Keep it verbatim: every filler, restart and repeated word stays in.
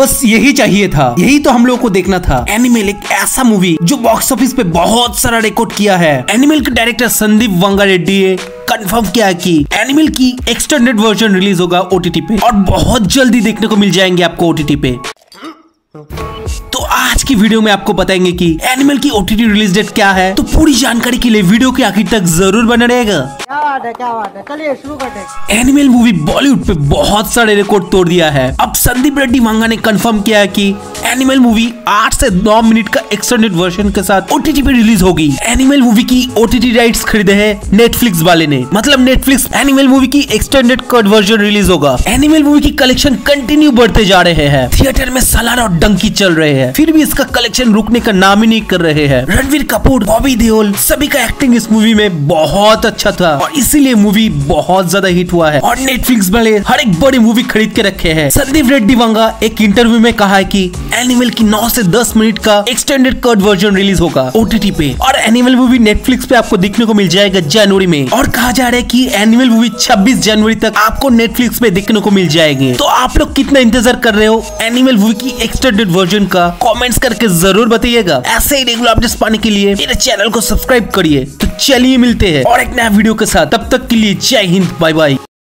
बस यही चाहिए था, यही तो हम लोगों को देखना था। एनिमल एक ऐसा मूवी जो बॉक्स ऑफिस पे बहुत सारा रिकॉर्ड किया है। एनिमल के डायरेक्टर संदीप वांगा रेड्डी ने कंफर्म किया कि एनिमल की एक्सटेंडेड वर्जन रिलीज होगा ओटीटी पे और बहुत जल्दी देखने को मिल जाएंगे आपको ओटीटी पे। तो आज की वीडियो में आपको बताएंगे कि एनिमल की ओटीटी रिलीज डेट क्या है। तो पूरी जानकारी के लिए वीडियो के आखिर तक जरूर बना रहेगा। क्या बात है, क्या बात है, चलिए शुरू करते हैं। एनिमल मूवी बॉलीवुड पे बहुत सारे रिकॉर्ड तोड़ दिया है। अब संदीप रेड्डी वांगा ने कंफर्म किया है कि एनिमल मूवी आठ से नौ मिनट का एक्सटेंडेड वर्जन के साथ ओटीटी पे रिलीज होगी। एनिमल मूवी की ओटीटी राइट्स खरीदे हैं नेटफ्लिक्स वाले ने, मतलब नेटफ्लिक्स एनिमल मूवी की एक्सटेंडेड कट वर्जन रिलीज होगा। एनिमल मूवी की कलेक्शन कंटिन्यू बढ़ते जा रहे हैं। थिएटर में सालाना और डंकी चल रहे हैं, फिर भी इसका कलेक्शन रुकने का नाम ही नहीं कर रहे हैं। रणवीर कपूर, बॉबी देओल सभी का एक्टिंग इस मूवी में बहुत अच्छा था और इसीलिए मूवी बहुत ज्यादा हिट हुआ है और नेटफ्लिक्स वाले हर एक बड़ी मूवी खरीद के रखे हैं। संदीप रेड्डी वांगा एक इंटरव्यू में कहा है कि एनिमल की नौ से दस मिनट का एक्सटेंडेड कट वर्जन रिलीज होगा ओटीटी पे और एनिमल मूवी नेटफ्लिक्स पे आपको देखने को मिल जाएगा जनवरी में। और कहा जा रहा है कि एनिमल मूवी छब्बीस जनवरी तक आपको नेटफ्लिक्स पे देखने को मिल जाएंगे। तो आप लोग कितना इंतजार कर रहे हो एनिमल मूवी की एक्सटेंडेड वर्जन का, कमेंट्स करके जरूर बताइएगा। ऐसे ही रेगुलर अपडेट्स पाने के लिए मेरे चैनल को सब्सक्राइब करिए। तो चलिए मिलते हैं और एक नया वीडियो के साथ, तब तक के लिए जय हिंद, बाय बाय।